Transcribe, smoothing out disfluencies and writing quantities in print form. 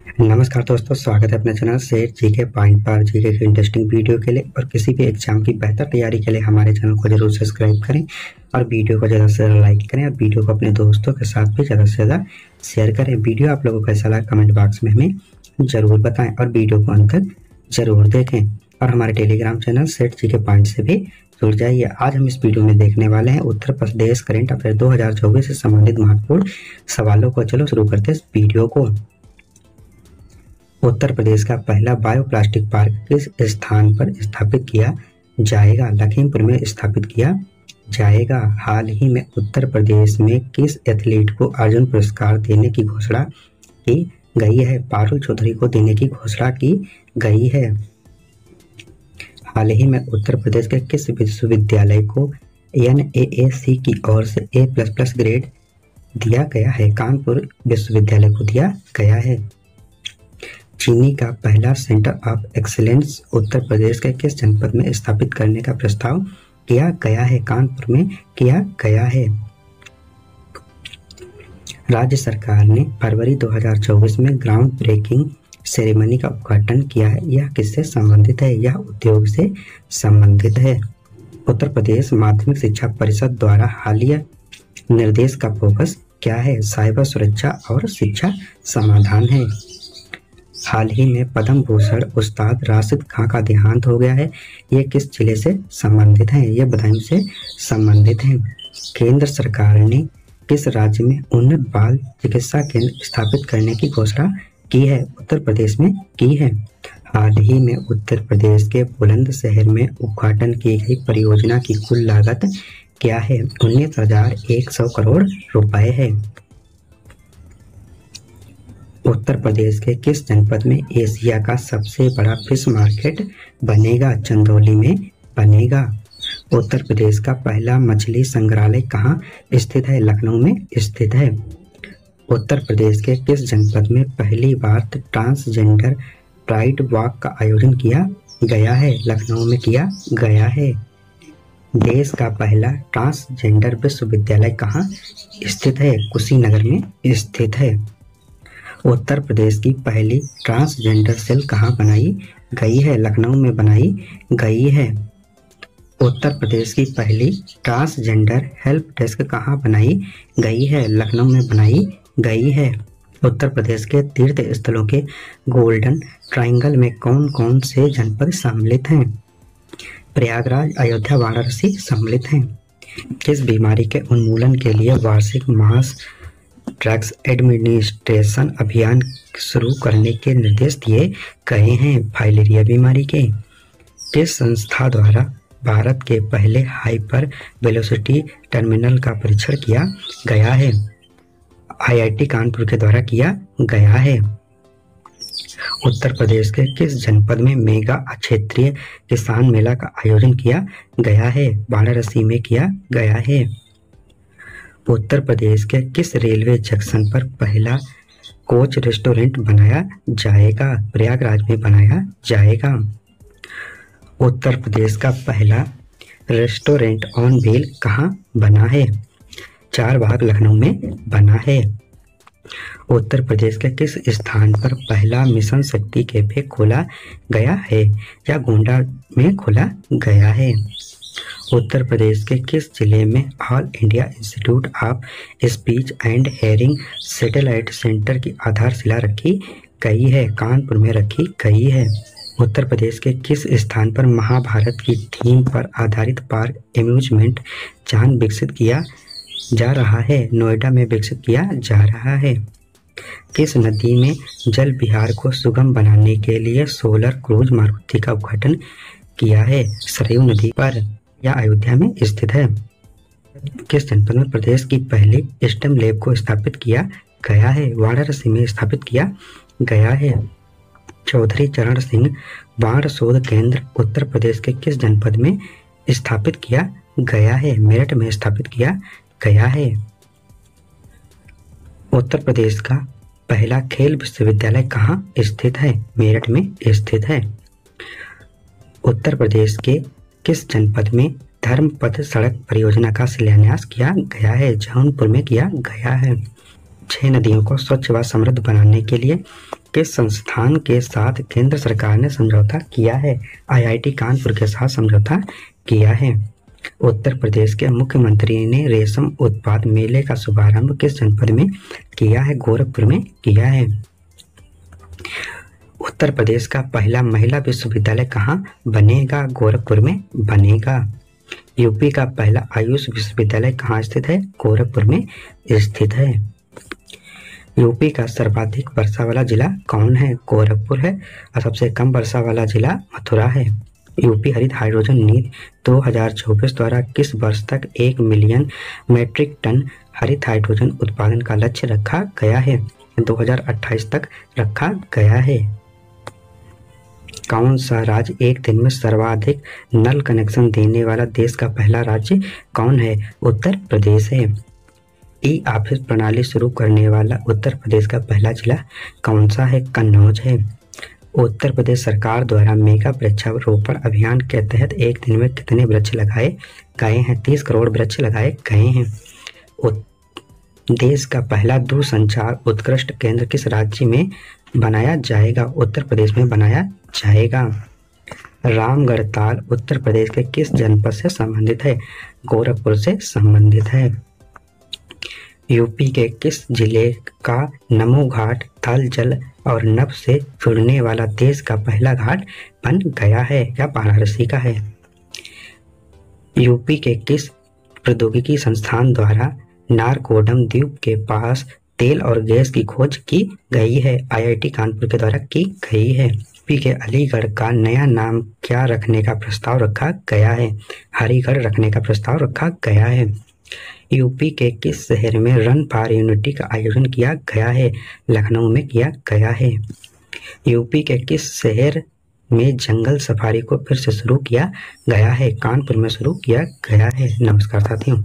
नमस्कार दोस्तों, स्वागत है अपने चैनल सेठ जीके पॉइंट पर जीके की इंटरेस्टिंग वीडियो के लिए। और किसी भी एग्जाम की बेहतर तैयारी के लिए हमारे चैनल को जरूर सब्सक्राइब करें और वीडियो को ज़्यादा से ज़्यादा लाइक करें और वीडियो को अपने दोस्तों के साथ भी ज़्यादा से ज़्यादा शेयर करें। वीडियो आप लोगों को कैसा लगा कमेंट बॉक्स में हमें ज़रूर बताएं और वीडियो को अंत तक ज़रूर देखें और हमारे Telegram channel Seth GK point से भी जुड़ जाइए। आज हम इस वीडियो में देखने वाले हैं उत्तर प्रदेश करंट अफेयर 2024 से संबंधित महत्वपूर्ण सवालों को। चलो शुरू करते हैं इस वीडियो को। उत्तर प्रदेश का पहला बायोप्लास्टिक पार्क किस स्थान पर स्थापित किया जाएगा? लखीमपुर में स्थापित किया जाएगा। हाल ही में उत्तर प्रदेश में किस एथलीट को अर्जुन पुरस्कार देने की घोषणा की गई है? पारुल चौधरी को देने की घोषणा की गई है। हाल ही में उत्तर प्रदेश के किस विश्वविद्यालय को NAAC की ओर से A++ ग्रेड दिया गया है? कानपुर विश्वविद्यालय को दिया गया है। चीनी का पहला centre of excellence Uttar Pradesh के किस जनपद में स्थापित करने का प्रस्ताव किया गया है? कानपुर में किया गया है। राज्य सरकार ने फरवरी 2024 में ग्राउंड ब्रेकिंग सेरेमनी का उद्घाटन किया है। यह किससे संबंधित है? यह उद्योग से संबंधित है। उत्तर प्रदेश माध्यमिक शिक्षा परिषद द्वारा हालिया निर्देश का फोकस क्या है? साइबर सुरक्षा और शिक्षा समाधान है। हाल ही में पद्म भूषण उस्ताद राशिद खां का देहांत हो गया है। ये किस जिले से संबंधित हैं? ये बदायूं से संबंधित हैं। केंद्र सरकार ने किस राज्य में उन्नत बाल चिकित्सा केंद्र स्थापित करने की घोषणा की है? उत्तर प्रदेश में की है। हाल ही में उत्तर प्रदेश के बुलंदशहर में उद्घाटन की गई परियोजना की कुल लागत क्या है? 19,100 करोड़ रुपए है। उत्तर प्रदेश के किस जनपद में एशिया का सबसे बड़ा फिश मार्केट बनेगा? चंदौली में बनेगा। उत्तर प्रदेश का पहला मछली संग्रहालय कहाँ स्थित है? लखनऊ में स्थित है। उत्तर प्रदेश के किस जनपद में पहली बार ट्रांसजेंडर प्राइड वॉक का आयोजन किया गया है? लखनऊ में किया गया है। देश का पहला ट्रांसजेंडर विश्वविद्यालय कहाँ स्थित है? कुशीनगर में स्थित है। उत्तर प्रदेश की पहली ट्रांसजेंडर सेल कहाँ बनाई गई है? लखनऊ में बनाई गई है। उत्तर प्रदेश की पहली ट्रांसजेंडर हेल्प डेस्क कहाँ बनाई गई है? लखनऊ में बनाई गई है। उत्तर प्रदेश के तीर्थ स्थलों के गोल्डन ट्रायंगल में कौन कौन से जनपद सम्मिलित हैं? प्रयागराज, अयोध्या, वाराणसी सम्मिलित हैं। किस बीमारी के उन्मूलन के लिए वार्षिक मास ड्रग्स एडमिनिस्ट्रेशन अभियान शुरू करने के निर्देश दिए गए हैं? फाइलेरिया बीमारी के। किस संस्था द्वारा भारत के पहले हाइपर वेलोसिटी टर्मिनल का परीक्षण किया गया है? IIT कानपुर के द्वारा किया गया है। उत्तर प्रदेश के किस जनपद में मेगा क्षेत्रीय किसान मेला का आयोजन किया गया है? वाराणसी में किया गया है। उत्तर प्रदेश के किस रेलवे जंक्शन पर पहला कोच रेस्टोरेंट बनाया जाएगा? प्रयागराज में बनाया जाएगा। उत्तर प्रदेश का पहला रेस्टोरेंट ऑन व्हील कहाँ बना है? चारबाग, लखनऊ में बना है। उत्तर प्रदेश के किस स्थान पर पहला मिशन शक्ति कैफे खोला गया है या गोंडा में खोला गया है? उत्तर प्रदेश के किस जिले में all India institute of speech and hearing satellite centre की आधारशिला रखी गई है? कानपुर में रखी गई है। उत्तर प्रदेश के किस स्थान पर महाभारत की थीम पर आधारित पार्क एम्यूजमेंट जॉन विकसित किया जा रहा है? नोएडा में विकसित किया जा रहा है। किस नदी में जल विहार को सुगम बनाने के लिए सोलर क्रूज मारुति का उद्घाटन किया है? सरयू नदी पर या अयोध्या में स्थित है। किस जनपद में प्रदेश की पहली स्टेम लैब को स्थापित किया गया है? वाराणसी में स्थापित किया गया है। चौधरी चरण सिंह बाढ़ शोध केंद्र उत्तर प्रदेश के किस जनपद में स्थापित किया गया है? मेरठ में स्थापित किया गया है। उत्तर प्रदेश का पहला खेल विश्वविद्यालय कहाँ स्थित है? मेरठ में स्थित है। उत्तर प्रदेश के किस जनपद में धर्मपथ सड़क परियोजना का शिलान्यास किया गया है? जौनपुर में किया गया है। 6 नदियों को स्वच्छ व समृद्ध बनाने के लिए किस संस्थान के साथ केंद्र सरकार ने समझौता किया है? IIT कानपुर के साथ समझौता किया है। उत्तर प्रदेश के मुख्यमंत्री ने रेशम उत्पाद मेले का शुभारंभ किस जनपद में किया है? गोरखपुर में किया है। उत्तर प्रदेश का पहला महिला विश्वविद्यालय कहाँ बनेगा? गोरखपुर में बनेगा। यूपी का पहला आयुष विश्वविद्यालय कहाँ स्थित है? गोरखपुर में स्थित है। यूपी का सर्वाधिक वर्षा वाला जिला कौन है? गोरखपुर है। और सबसे कम वर्षा वाला जिला मथुरा है। यूपी हरित हाइड्रोजन नीति 2024 द्वारा किस वर्ष तक 1 मिलियन मीट्रिक टन हरित हाइड्रोजन उत्पादन का लक्ष्य रखा गया है? 2028 तक रखा गया है। कौन सा राज्य एक दिन में सर्वाधिक नल कनेक्शन देने वाला देश का पहला राज्य कौन है? उत्तर प्रदेश है। ई ऑफिस प्रणाली शुरू करने वाला उत्तर प्रदेश का पहला जिला कौन सा है? कन्नौज है। उत्तर प्रदेश सरकार द्वारा मेगा वृक्षारोपण अभियान के तहत एक दिन में कितने वृक्ष लगाए गए हैं? 30 करोड़ वृक्ष लगाए गए हैं। देश का पहला दूरसंचार उत्कृष्ट केंद्र किस राज्य में बनाया जाएगा? उत्तर प्रदेश में बनाया जाएगा। रामगढ़ ताल उत्तर प्रदेश के किस जनपद से संबंधित है? गोरखपुर से संबंधित है। यूपी के किस जिले का नमो घाट थल जल और नभ से जुड़ने वाला देश का पहला घाट बन गया है? या वाराणसी का है। यूपी के किस प्रौद्योगिकी संस्थान द्वारा नारकोडम द्वीप के पास तेल और गैस की खोज की गई है? IIT कानपुर के द्वारा की गई है। यूपी के अलीगढ़ का नया नाम क्या रखने का प्रस्ताव रखा गया है? हरिगढ़ रखने का प्रस्ताव रखा गया है। यूपी के किस शहर में रन फॉर यूनिटी का आयोजन किया गया है? लखनऊ में किया गया है। यूपी के किस शहर में जंगल सफारी को फिर से शुरू किया गया है? कानपुर में शुरू किया गया है। नमस्कार साथियों।